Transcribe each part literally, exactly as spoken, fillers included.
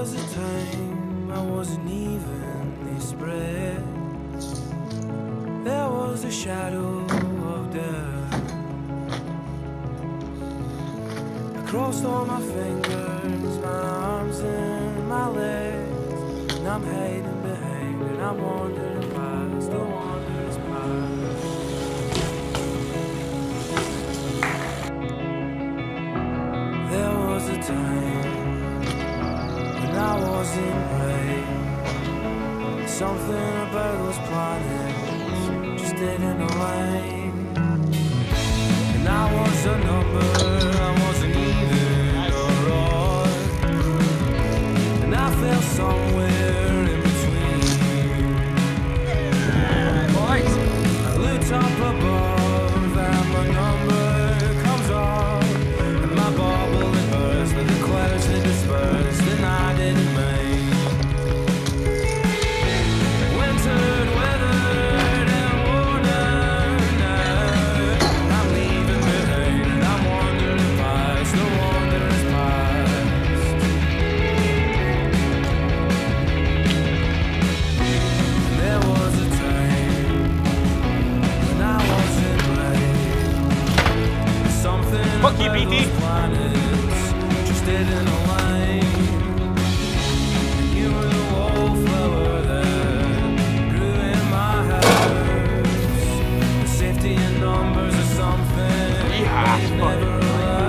was a time I wasn't evenly spread. There was a shadow of death. I crossed all my fingers, my arms and my legs, and I'm hiding behind, and I'm wandering past the wanderer's path. There was a time when I wasn't right. Something about those planets just didn't align. And I was a number, I wasn't even or odd. And I fell somewhere in between. Boys, I looked up above and my number comes off, and my bubble it burst, and the clouds they dispersed, and I didn't make. Wintered, weathered, and worn out. I'm leaving behind, and I'm wandering past the wanderer's past. And there was a time when I wasn't right. Something Fuck you, about B T. those planets just didn't align. And you were the wallflower that grew in my house. The safety in numbers or something Yeah, that you've never allowed.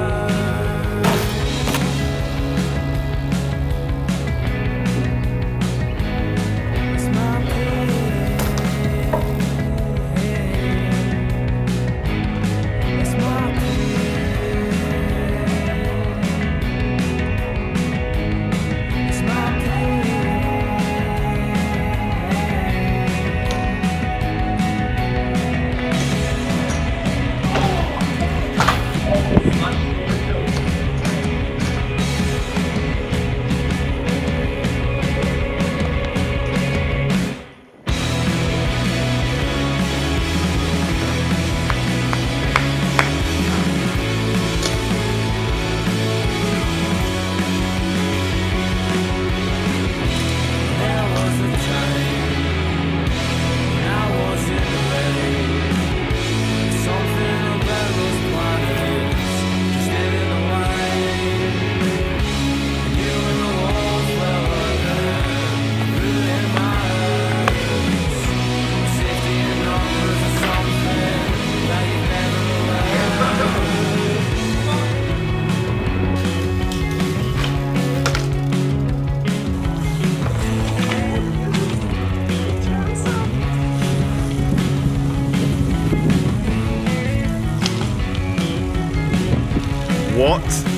It's my pain. It's my pain. It's my pain. There was a time when I wasn't ready. Something about those planets just didn't align. And you were the wallflower that grew in my house. Safety in numbers or something that you've never allowed. What?